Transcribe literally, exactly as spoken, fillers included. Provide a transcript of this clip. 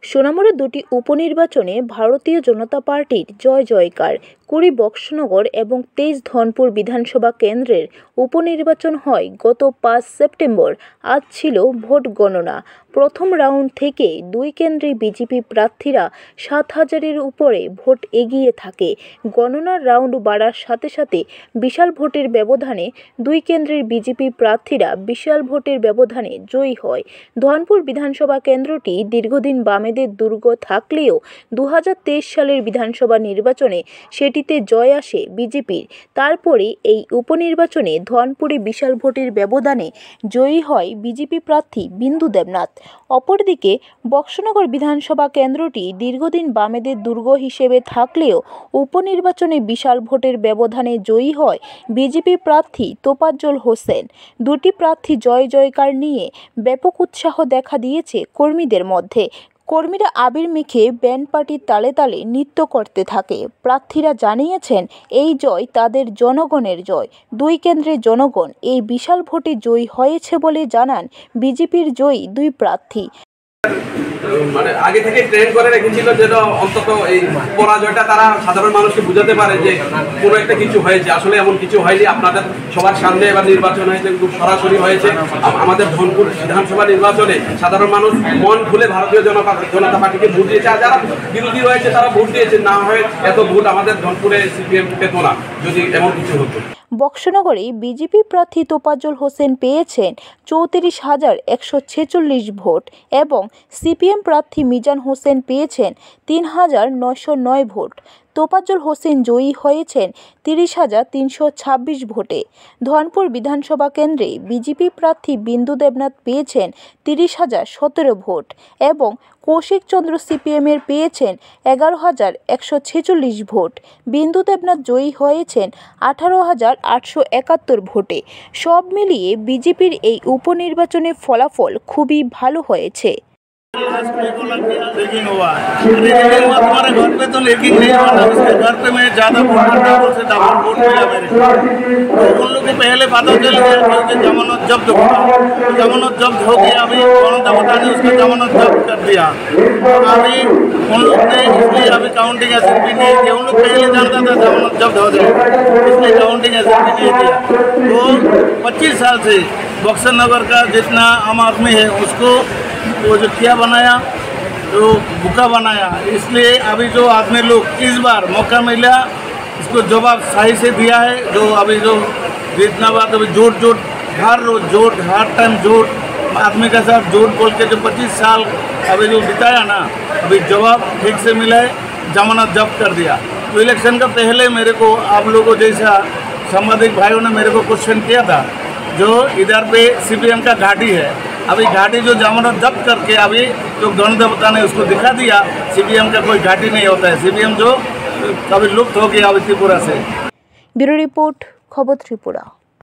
সোনামুড়া দুটি উপনির্বাচনে ভারতীয় জনতা পার্টির জয় জয়কার। কুড়ি বক্সনগর এবং তেইশ ধনপুর বিধানসভা কেন্দ্রের উপনির্বাচন হয় গত পাঁচ সেপ্টেম্বর। আজ ছিল ভোট গণনা। প্রথম রাউন্ড থেকে দুই কেন্দ্রে বিজেপি প্রার্থীরা সাত হাজারের উপরে ভোট এগিয়ে থাকে। গণনার রাউন্ড বাড়ার সাথে সাথে বিশাল ভোটের ব্যবধানে দুই কেন্দ্রের বিজেপি প্রার্থীরা বিশাল ভোটের ব্যবধানে জয়ী হয়। ধনপুর বিধানসভা কেন্দ্রটি দীর্ঘদিন বামেদের দুর্গ থাকলেও দু হাজার তেইশ সালের বিধানসভা নির্বাচনে সেটিতে জয় আসে বিজেপির। তারপরে এই উপনির্বাচনে ধনপুরে বিশাল ভোটের ব্যবধানে জয়ী হয় বিজেপি প্রার্থী বিন্দু দেবনাথ। অপরদিকে বক্সনগর বিধানসভা কেন্দ্রটি দীর্ঘদিন বামেদের দুর্গ হিসেবে থাকলেও উপনির্বাচনে বিশাল ভোটের ব্যবধানে জয়ী হয় বিজেপি প্রার্থী তোফাজ্জল হোসেন। দুটি প্রার্থী জয় জয়কার নিয়ে ব্যাপক উৎসাহ দেখা দিয়েছে কর্মীদের মধ্যে। কর্মীরা আবির মেখে ব্যান্ড পার্টির তালে তালে নৃত্য করতে থাকে। প্রার্থীরা জানিয়েছেন এই জয় তাদের জনগণের জয়। দুই কেন্দ্রের জনগণ এই বিশাল ভোটে জয়ী হয়েছে বলে জানান বিজেপির জয়ী দুই প্রার্থী। মানে আগে থেকে ট্রেন করে রেখেছিল যেন অন্তত এই পরাজয়টা তারা সাধারণ মানুষকে বুঝাতে পারে যে কোনো একটা কিছু হয়েছে। আসলে এমন কিছু হয়নি। আপনাদের সবার সামনে এবার নির্বাচন হয়েছে, খুব সরাসরি হয়েছে। আমাদের ধনপুর বিধানসভা নির্বাচনে সাধারণ মানুষ মন খুলে ভারতীয় জনতা পার্টিকে ভোট দিয়েছে। আর যারা বিরোধী রয়েছে তারা ভোট দিয়েছে। না হয়ে এত ভোট আমাদের ধনপুরে সিপিএম পেত না যদি এমন কিছু হতো। বক্সনগরে বিজেপি প্রার্থী তোফাজ্জল হোসেন পেয়েছেন চৌত্রিশ হাজার একশো ছেচল্লিশ ভোট এবং সিপিএম প্রার্থী মিজান হোসেন পেয়েছেন তিন হাজার নয়শো নয় ভোট। তোফাজ্জল হোসেন জয়ী হয়েছেন তিরিশ হাজার তিনশো ছাব্বিশ ভোটে। ধনপুর বিধানসভা কেন্দ্রে বিজেপি প্রার্থী বিন্দু দেবনাথ পেয়েছেন তিরিশ হাজার সতেরো ভোট এবং কৌশিক চন্দ্র সিপিএমের পেয়েছেন এগারো হাজার একশো ছেচল্লিশ ভোট। বিন্দু দেবনাথ জয়ী হয়েছেন আঠারো হাজার আটশো একাত্তর ভোটে। সব মিলিয়ে বিজেপির এই উপনির্বাচনের ফলাফল খুবই ভালো হয়েছে। लेकिन हुआ लेकिन हुआ तुम्हारे घर पे तो लेकिन नहीं हुआ था। उसके घर पे मैं ज़्यादा वोट डबल से डबल वोट मिला मेरे को। तो उन लोग को पहले पता चल गया क्योंकि जमानत जब्त हुआ। जमानत जब्त हो गया। अभी कौन था पता नहीं, उसका जमानत जब्त कर दिया। अभी उन लोग ने इसलिए अभी काउंटिंग एजेंट भी नहीं किया। उन लोग पहले जानता था जमानत जब्त हो जाए, इसलिए काउंटिंग एजेंट भी नहीं किया। तो पच्चीस साल से बक्सर नगर का जितना आम आदमी है उसको वो जो किया बनाया, जो भूखा बनाया, इसलिए अभी जो आदमी लोग इस बार मौका मिला इसको जवाब सही से दिया है। जो अभी जो जितना बात अभी झूठ झूठ हर रोज झूठ हर टाइम झूठ आदमी के साथ झूठ बोल के जो पच्चीस साल अभी जो बिताया ना, अभी जवाब ठीक से मिला है, जमानत जब्त कर दिया। तो इलेक्शन का पहले मेरे को आप लोगों जैसा सामाजिक भाइयों ने मेरे को क्वेश्चन किया था जो इधर पे सीपीएम का घाटी है। अभी घाटी जो जमानत जब्त करके अभी जो गणदेवता ने उसको दिखा दिया सीपीएम का कोई घाटी नहीं होता है। सीपीएम जो कभी लुप्त हो गया अभी त्रिपुरा से। ब्यूरो रिपोर्ट, खबर त्रिपुरा।